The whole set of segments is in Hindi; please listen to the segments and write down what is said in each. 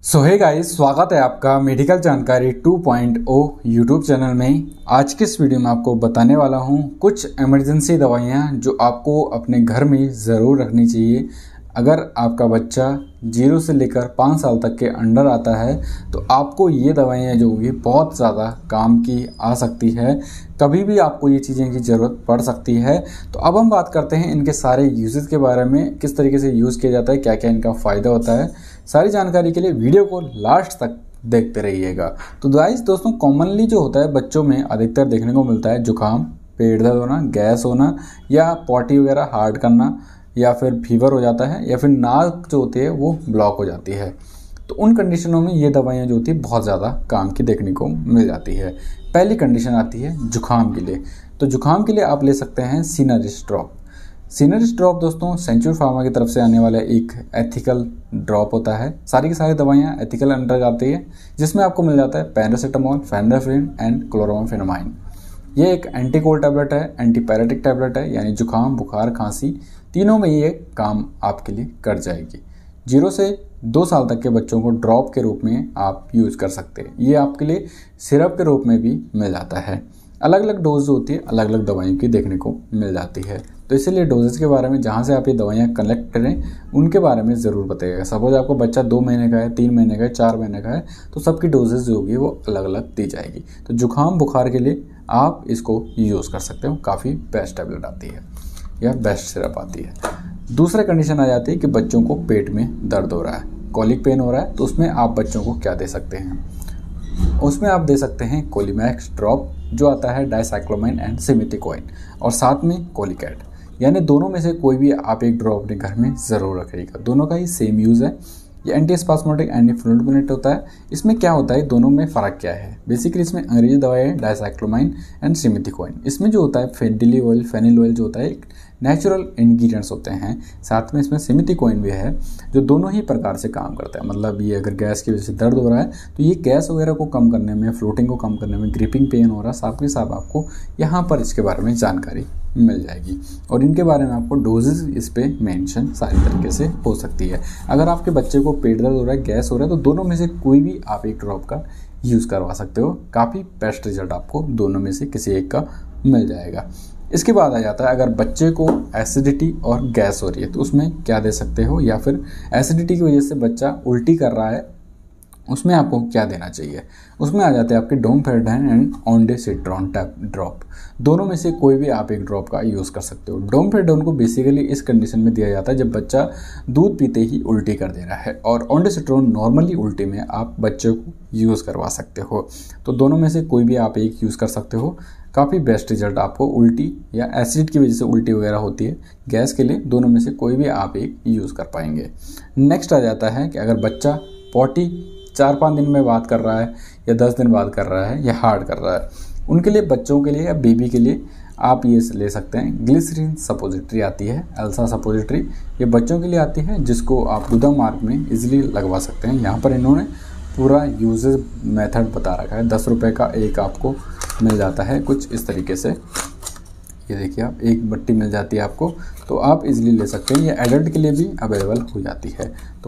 सो हे गाइस, स्वागत है आपका मेडिकल जानकारी 2.0 यूट्यूब चैनल में। आज के इस वीडियो में आपको बताने वाला हूं कुछ इमरजेंसी दवाइयां जो आपको अपने घर में ज़रूर रखनी चाहिए। अगर आपका बच्चा 0 से लेकर 5 साल तक के अंडर आता है तो आपको ये दवाइयाँ जो होंगी बहुत ज़्यादा काम की आ सकती है। कभी भी आपको ये चीज़ें की ज़रूरत पड़ सकती है। तो अब हम बात करते हैं इनके सारे यूजेस के बारे में, किस तरीके से यूज़ किया जाता है, क्या क्या इनका फ़ायदा होता है। सारी जानकारी के लिए वीडियो को लास्ट तक देखते रहिएगा। तो गाइस दोस्तों, कॉमनली जो होता है बच्चों में अधिकतर देखने को मिलता है जुकाम, पेट दर्द होना, गैस होना या पॉटी वगैरह हार्ड करना या फिर फीवर हो जाता है या फिर नाक जो होती है वो ब्लॉक हो जाती है। तो उन कंडीशनों में ये दवाइयाँ जो होती है बहुत ज़्यादा काम की देखने को मिल जाती है। पहली कंडीशन आती है जुकाम के लिए। तो जुकाम के लिए आप ले सकते हैं सिनरिस ड्रॉप। सिनरिस ड्रॉप दोस्तों सेंचुरी फार्मा की तरफ से आने वाला एक एथिकल ड्रॉप होता है। सारी की सारी दवाइयाँ एथिकल अंडर आती है, जिसमें आपको मिल जाता है पैरासीटामोल, फेनोफिलिन एंड क्लोरामाफेनामाइन। ये एक एंटी कोल्ड टैबलेट है, एंटीपायरेटिक टैबलेट है, यानी जुकाम, बुखार, खांसी तीनों में ये काम आपके लिए कर जाएगी। 0 से 2 साल तक के बच्चों को ड्रॉप के रूप में आप यूज़ कर सकते हैं। ये आपके लिए सिरप के रूप में भी मिल जाता है। अलग अलग डोज होती है, अलग अलग दवाइयों की देखने को मिल जाती है। तो इसीलिए डोजेस के बारे में जहाँ से आप ये दवाइयाँ कलेक्ट करें उनके बारे में ज़रूर बताइएगा। सपोज आपको बच्चा 2 महीने का है, 3 महीने का है, 4 महीने का है, तो सबकी डोजेस जो होगी वो अलग अलग दी जाएगी। तो जुकाम बुखार के लिए आप इसको यूज़ कर सकते हो। काफ़ी बेस्ट टैबलेट आती है या बेस्ट सिरप आती है। दूसरा कंडीशन आ जाती है कि बच्चों को पेट में दर्द हो रहा है, कॉलिक पेन हो रहा है, तो उसमें आप बच्चों को क्या दे सकते हैं। उसमें आप दे सकते हैं कोलीमैक्स ड्रॉप जो आता है डाइसाइक्लोमाइन एंड सिमिथिकोइन, और साथ में कोलिकैट। यानी दोनों में से कोई भी आप एक ड्रॉप अपने घर में ज़रूर रखिएगा। दोनों का ही सेम यूज़ है। ये एंटीस्पास्मोटिक एंटीफ्लूमिनेट होता है। इसमें क्या होता है, दोनों में फ़र्क क्या है। बेसिकली इसमें अंग्रेजी दवाई है डाइसाइक्लोमाइन एंड सिमिथिकोइन। इसमें जो होता है फेनिल ऑयल, फेनिल ऑयल जो होता है एक नेचुरल इंग्रेडिएंट्स होते हैं। साथ में इसमें सिमिथिकोइन भी है जो दोनों ही प्रकार से काम करता है। मतलब ये अगर गैस की वजह से दर्द हो रहा है तो ये गैस वगैरह को कम करने में, फ्लोटिंग को कम करने में, ग्रिपिंग पेन हो रहा है, साथ के साथ आपको यहाँ पर इसके बारे में जानकारी मिल जाएगी। और इनके बारे में आपको डोजेस इस पे मेंशन सारी तरीके से हो सकती है। अगर आपके बच्चे को पेट दर्द हो रहा है, गैस हो रहा है, तो दोनों में से कोई भी आप एक ड्रॉप का यूज़ करवा सकते हो। काफ़ी बेस्ट रिजल्ट आपको दोनों में से किसी एक का मिल जाएगा। इसके बाद आ जाता है अगर बच्चे को एसिडिटी और गैस हो रही है तो उसमें क्या दे सकते हो, या फिर एसिडिटी की वजह से बच्चा उल्टी कर रहा है उसमें आपको क्या देना चाहिए। उसमें आ जाते हैं आपके डोमफेड्राइन एंड ऑन्डेसिट्रॉन ड्रॉप। दोनों में से कोई भी आप एक ड्रॉप का यूज़ कर सकते हो। डोमफेड्राइन को बेसिकली इस कंडीशन में दिया जाता है जब बच्चा दूध पीते ही उल्टी कर दे रहा है, और ऑन्डेसिट्रॉन नॉर्मली उल्टी में आप बच्चे को यूज़ करवा सकते हो। तो दोनों में से कोई भी आप एक यूज़ कर सकते हो। काफ़ी बेस्ट रिजल्ट आपको उल्टी या एसिड की वजह से उल्टी वगैरह होती है, गैस के लिए दोनों में से कोई भी आप एक यूज़ कर पाएंगे। नेक्स्ट आ जाता है कि अगर बच्चा पॉटी 4-5 दिन में बाद कर रहा है या 10 दिन बाद कर रहा है या हार्ड कर रहा है, उनके लिए, बच्चों के लिए या बेबी के लिए आप ये ले सकते हैं। ग्लिसरीन सपोजिटरी आती है, एल्सा सपोजिटरी, ये बच्चों के लिए आती है, जिसको आप गुदा मार्ग में इजीली लगवा सकते हैं। यहाँ पर इन्होंने पूरा यूजेज मेथड बता रखा है। 10 रुपये का एक आपको मिल जाता है कुछ इस तरीके से। ये देखिए आप, एक बट्टी मिल जाती है आपको, तो आप इजीली ले सकते हैं। ये एडल्ट के लिए भी अवेलेबल हो जाती है। तो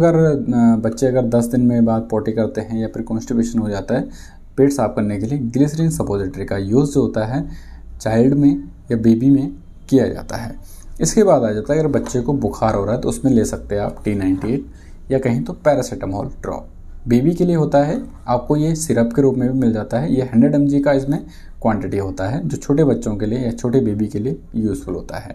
बच्चे अगर 10 दिन में बाद पोटी करते हैं या फिर कॉन्स्टिपेशन हो जाता है, पेट साफ करने के लिए ग्लिसरीन सपोजिटरी का यूज़ जो होता है चाइल्ड में या बेबी में किया जाता है। इसके बाद आ जाता है अगर बच्चे को बुखार हो रहा है तो उसमें ले सकते हैं आप T98 या कहीं तो पैरासीटामोल ड्रॉप। बेबी के लिए होता है, आपको ये सिरप के रूप में भी मिल जाता है। ये 100 mg का इसमें क्वांटिटी होता है, जो छोटे बच्चों के लिए या छोटे बेबी के लिए यूज़फुल होता है।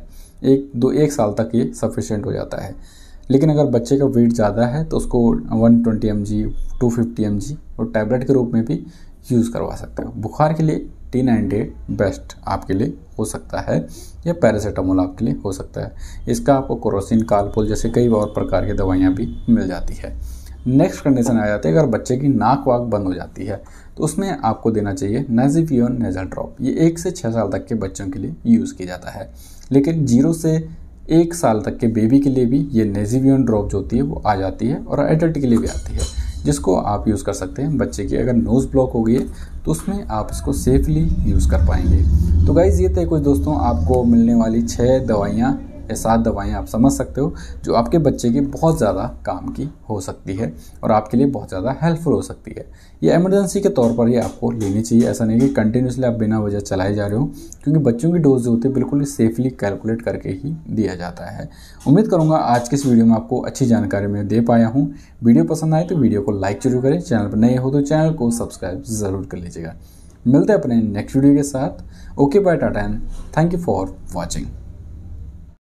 1 साल तक ये सफिशिएंट हो जाता है। लेकिन अगर बच्चे का वेट ज़्यादा है तो उसको 120 mg, 250 mg और टैबलेट के रूप में भी यूज़ करवा सकते हो। बुखार के लिए T98 बेस्ट आपके लिए हो सकता है, या पैरासीटामोल आपके लिए हो सकता है। इसका आपको कोरोसिन, कालपोल जैसे कई और प्रकार की दवाइयाँ भी मिल जाती है। नेक्स्ट कंडीशन आ जाती है अगर बच्चे की नाक वाक बंद हो जाती है तो उसमें आपको देना चाहिए नाज़िवियोन नेज़ल ड्रॉप। ये 1 से 6 साल तक के बच्चों के लिए यूज़ किया जाता है। लेकिन 0 से 1 साल तक के बेबी के लिए भी ये नाज़िवियोन ड्रॉप जो होती है वो आ जाती है, और एडल्ट के लिए भी आती है, जिसको आप यूज़ कर सकते हैं। बच्चे की अगर नोज़ ब्लॉक हो गई है तो उसमें आप इसको सेफली यूज़ कर पाएंगे। तो गाइज़ ये थे कुछ दोस्तों आपको मिलने वाली 6 दवाइयाँ या 7 दवाएं आप समझ सकते हो जो आपके बच्चे के बहुत ज़्यादा काम की हो सकती है और आपके लिए बहुत ज़्यादा हेल्पफुल हो सकती है। ये इमरजेंसी के तौर पर ही आपको लेनी चाहिए, ऐसा नहीं कि कंटिन्यूसली आप बिना वजह चलाए जा रहे हो, क्योंकि बच्चों की डोज जो होती है बिल्कुल सेफली कैलकुलेट करके ही दिया जाता है। उम्मीद करूँगा आज के इस वीडियो में आपको अच्छी जानकारी मैं दे पाया हूँ। वीडियो पसंद आए तो वीडियो को लाइक जरूर करें, चैनल पर नए हो तो चैनल को सब्सक्राइब ज़रूर कर लीजिएगा। मिलते हैं अपने नेक्स्ट वीडियो के साथ। Okay bye, tata and thank you for watching.